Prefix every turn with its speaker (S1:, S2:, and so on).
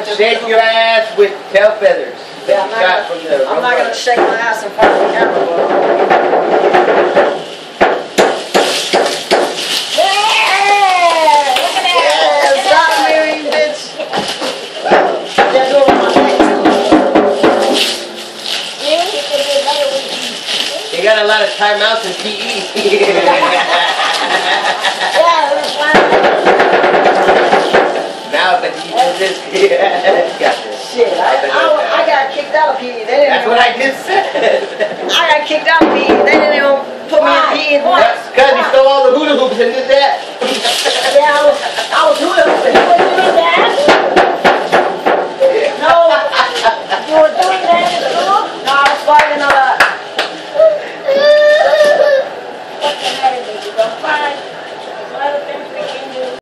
S1: Shake your ass with tail feathers.
S2: Yeah, I'm not gonna shake my ass in front of the camera. Yeah! Look at that! Yeah, stop mirroring, bitch! Yeah, do it with my neck too.
S1: You got a lot of timeouts in PE.
S2: Yeah, it was fun.
S1: Now, but you do this. Got this.
S2: Shit, I got kicked out of PE.
S1: That's what I just said.
S2: I got kicked out of PE. They didn't even put me in PE.
S1: Because you stole all the hula hoops and did that.
S2: Yeah, I was hula hooping. You were doing that? No. You were doing that in school? No, I was fighting on that. What's the matter, baby? Don't fight.